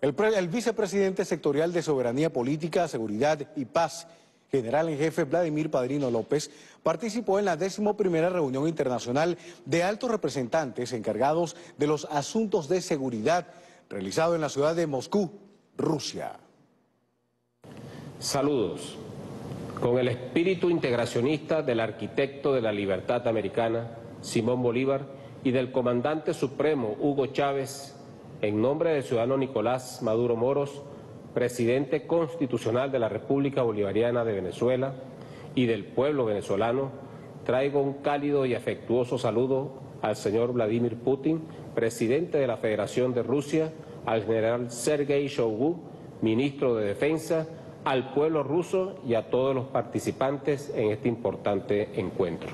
El vicepresidente sectorial de Soberanía Política, Seguridad y Paz, general en jefe Vladimir Padrino López, participó en la 11ª reunión internacional de altos representantes encargados de los asuntos de seguridad, realizado en la ciudad de Moscú, Rusia. Saludos. Con el espíritu integracionista del arquitecto de la libertad americana, Simón Bolívar, y del comandante supremo, Hugo Chávez, en nombre del ciudadano Nicolás Maduro Moros, presidente constitucional de la República Bolivariana de Venezuela, y del pueblo venezolano, traigo un cálido y afectuoso saludo al señor Vladimir Putin, presidente de la Federación de Rusia, al general Sergei Shoigu, ministro de Defensa, al pueblo ruso y a todos los participantes en este importante encuentro.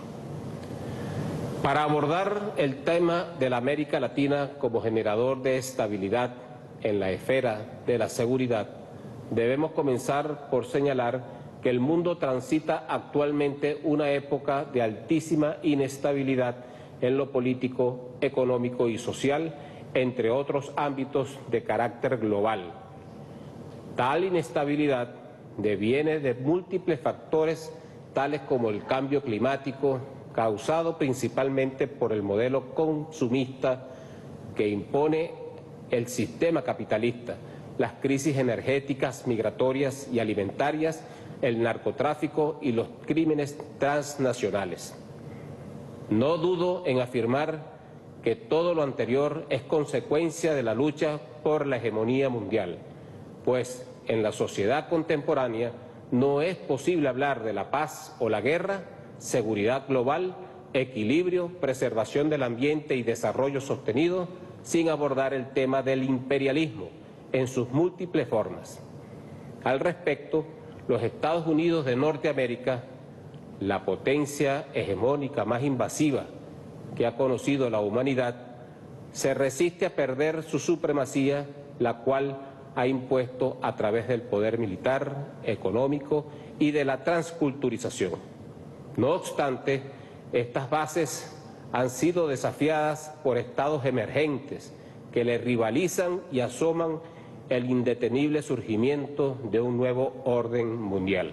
Para abordar el tema de la América Latina como generador de estabilidad en la esfera de la seguridad, debemos comenzar por señalar que el mundo transita actualmente una época de altísima inestabilidad en lo político, económico y social, entre otros ámbitos de carácter global. Tal inestabilidad deviene de múltiples factores, tales como el cambio climático, causado principalmente por el modelo consumista que impone el sistema capitalista, las crisis energéticas, migratorias y alimentarias, el narcotráfico y los crímenes transnacionales. No dudo en afirmar que todo lo anterior es consecuencia de la lucha por la hegemonía mundial, pues en la sociedad contemporánea no es posible hablar de la paz o la guerra, seguridad global, equilibrio, preservación del ambiente y desarrollo sostenido sin abordar el tema del imperialismo en sus múltiples formas. Al respecto, los Estados Unidos de Norteamérica, la potencia hegemónica más invasiva que ha conocido la humanidad, se resiste a perder su supremacía, la cual ha impuesto a través del poder militar, económico y de la transculturización. No obstante, estas bases han sido desafiadas por estados emergentes que le rivalizan y asoman el indetenible surgimiento de un nuevo orden mundial.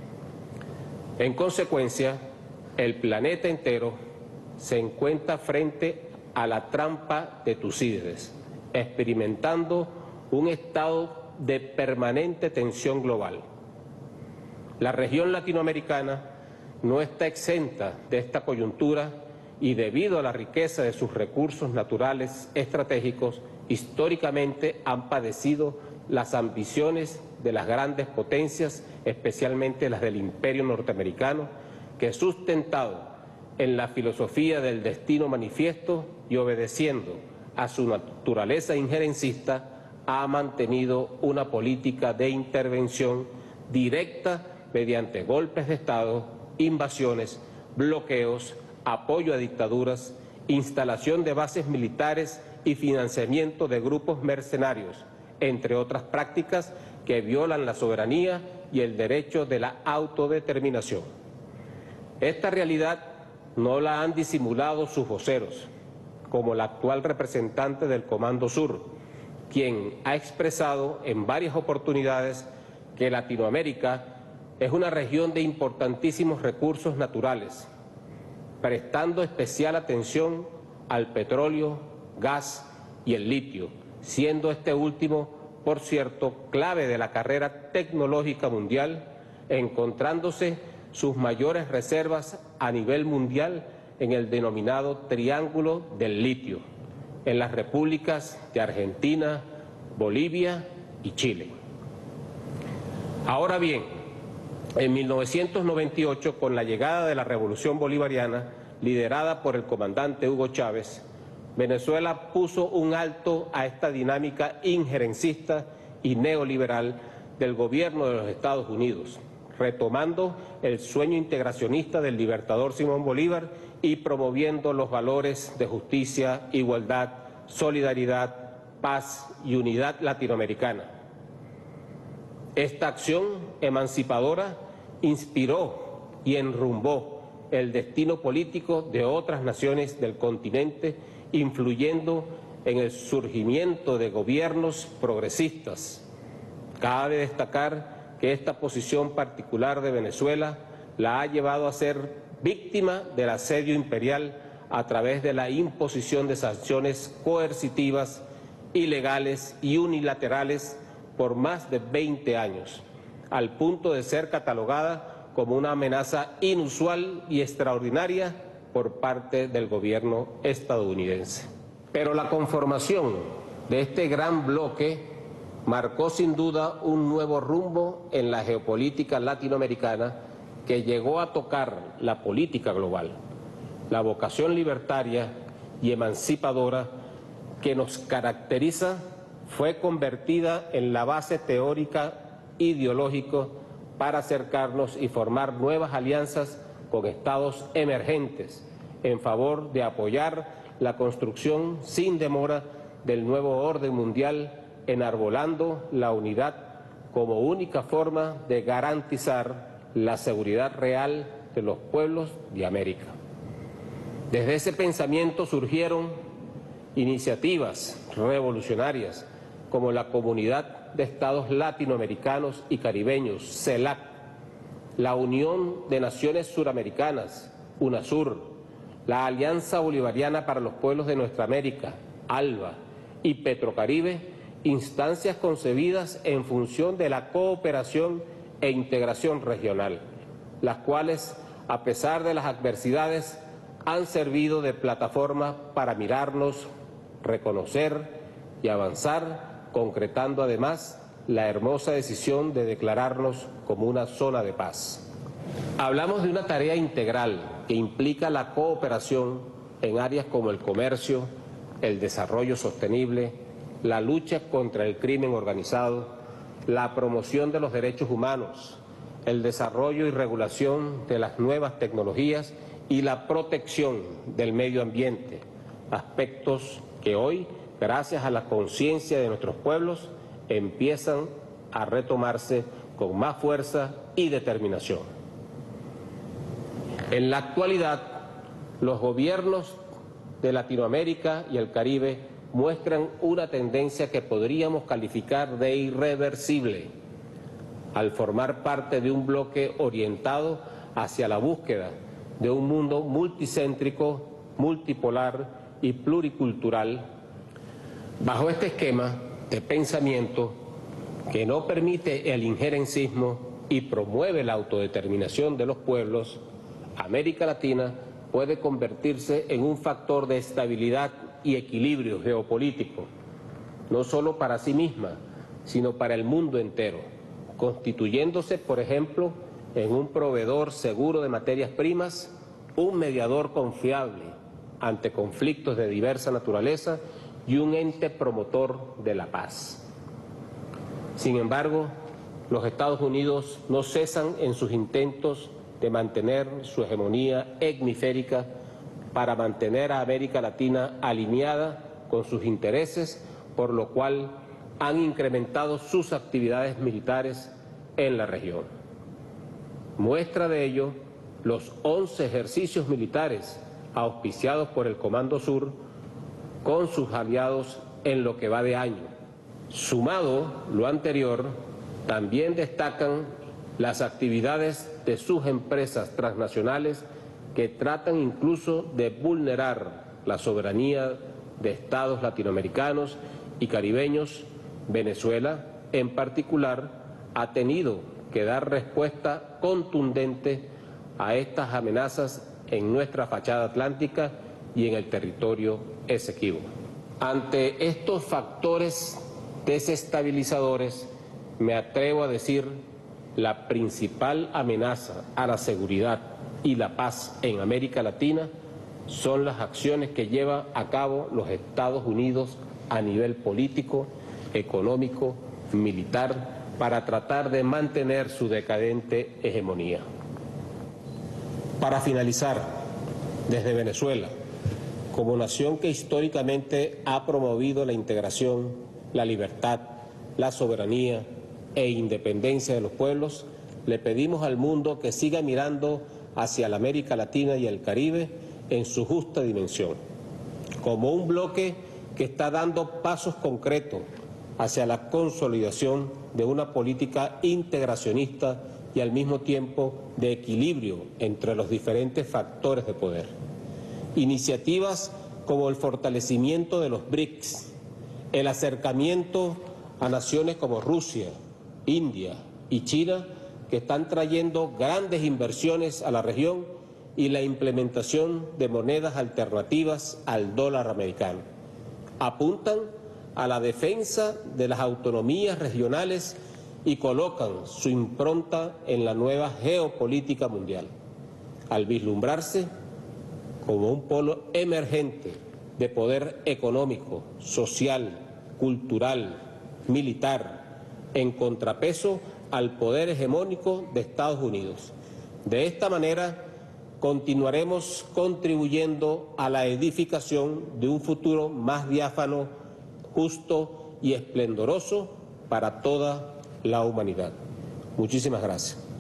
En consecuencia, el planeta entero se encuentra frente a la trampa de Tucídides, experimentando un estado de permanente tensión global. La región latinoamericana no está exenta de esta coyuntura y debido a la riqueza de sus recursos naturales estratégicos, históricamente han padecido las ambiciones de las grandes potencias, especialmente las del Imperio norteamericano, que sustentado en la filosofía del destino manifiesto y obedeciendo a su naturaleza injerencista, ha mantenido una política de intervención directa mediante golpes de Estado, invasiones, bloqueos, apoyo a dictaduras, instalación de bases militares y financiamiento de grupos mercenarios, entre otras prácticas que violan la soberanía y el derecho de la autodeterminación. Esta realidad no la han disimulado sus voceros, como el actual representante del Comando Sur, quien ha expresado en varias oportunidades que Latinoamérica es una región de importantísimos recursos naturales, prestando especial atención al petróleo, gas y el litio, siendo este último, por cierto, clave de la carrera tecnológica mundial, encontrándose sus mayores reservas a nivel mundial en el denominado Triángulo del Litio, en las repúblicas de Argentina, Bolivia y Chile. Ahora bien, en 1998, con la llegada de la Revolución Bolivariana, liderada por el comandante Hugo Chávez, Venezuela puso un alto a esta dinámica injerencista y neoliberal del gobierno de los Estados Unidos, retomando el sueño integracionista del libertador Simón Bolívar y promoviendo los valores de justicia, igualdad, solidaridad, paz y unidad latinoamericana. Esta acción emancipadora inspiró y enrumbó el destino político de otras naciones del continente, influyendo en el surgimiento de gobiernos progresistas. Cabe destacar que esta posición particular de Venezuela la ha llevado a ser víctima del asedio imperial a través de la imposición de sanciones coercitivas, ilegales y unilaterales por más de 20 años, al punto de ser catalogada como una amenaza inusual y extraordinaria por parte del gobierno estadounidense. Pero la conformación de este gran bloque marcó sin duda un nuevo rumbo en la geopolítica latinoamericana que llegó a tocar la política global. La vocación libertaria y emancipadora que nos caracteriza fue convertida en la base teórica ideológica para acercarnos y formar nuevas alianzas con estados emergentes en favor de apoyar la construcción sin demora del nuevo orden mundial, enarbolando la unidad como única forma de garantizar la seguridad real de los pueblos de América. Desde ese pensamiento surgieron iniciativas revolucionarias como la Comunidad de Estados Latinoamericanos y Caribeños, CELAC, la Unión de Naciones Suramericanas, UNASUR, la Alianza Bolivariana para los Pueblos de Nuestra América, ALBA, y Petrocaribe, instancias concebidas en función de la cooperación e integración regional, las cuales, a pesar de las adversidades, han servido de plataforma para mirarnos, reconocer y avanzar, concretando además la hermosa decisión de declararnos como una zona de paz. Hablamos de una tarea integral que implica la cooperación en áreas como el comercio, el desarrollo sostenible, la lucha contra el crimen organizado, la promoción de los derechos humanos, el desarrollo y regulación de las nuevas tecnologías y la protección del medio ambiente, aspectos que hoy, gracias a la conciencia de nuestros pueblos, empiezan a retomarse con más fuerza y determinación. En la actualidad, los gobiernos de Latinoamérica y el Caribe muestran una tendencia que podríamos calificar de irreversible al formar parte de un bloque orientado hacia la búsqueda de un mundo multicéntrico, multipolar y pluricultural. Bajo este esquema de pensamiento que no permite el injerencismo y promueve la autodeterminación de los pueblos, América Latina puede convertirse en un factor de estabilidad y equilibrio geopolítico, no solo para sí misma, sino para el mundo entero, constituyéndose, por ejemplo, en un proveedor seguro de materias primas, un mediador confiable ante conflictos de diversa naturaleza y un ente promotor de la paz. Sin embargo, los Estados Unidos no cesan en sus intentos de mantener su hegemonía hemisférica para mantener a América Latina alineada con sus intereses, por lo cual han incrementado sus actividades militares en la región. Muestra de ello los 11 ejercicios militares auspiciados por el Comando Sur con sus aliados en lo que va de año. Sumado lo anterior, también destacan las actividades de sus empresas transnacionales que tratan incluso de vulnerar la soberanía de estados latinoamericanos y caribeños. Venezuela, en particular, ha tenido que dar respuesta contundente a estas amenazas en nuestra fachada atlántica y en el territorio Esequibo. Ante estos factores desestabilizadores, me atrevo a decir, la principal amenaza a la seguridad y la paz en América Latina son las acciones que lleva a cabo los Estados Unidos a nivel político, económico, militar, para tratar de mantener su decadente hegemonía. Para finalizar, desde Venezuela, como nación que históricamente ha promovido la integración, la libertad, la soberanía e independencia de los pueblos, le pedimos al mundo que siga mirando hacia la América Latina y el Caribe en su justa dimensión, como un bloque que está dando pasos concretos hacia la consolidación de una política integracionista y al mismo tiempo de equilibrio entre los diferentes factores de poder. Iniciativas como el fortalecimiento de los BRICS, el acercamiento a naciones como Rusia, India y China, que están trayendo grandes inversiones a la región, y la implementación de monedas alternativas al dólar americano. Apuntan a la defensa de las autonomías regionales y colocan su impronta en la nueva geopolítica mundial, al vislumbrarse como un polo emergente de poder económico, social, cultural, militar, en contrapeso al poder hegemónico de Estados Unidos. De esta manera, continuaremos contribuyendo a la edificación de un futuro más diáfano, justo y esplendoroso para toda la humanidad. Muchísimas gracias.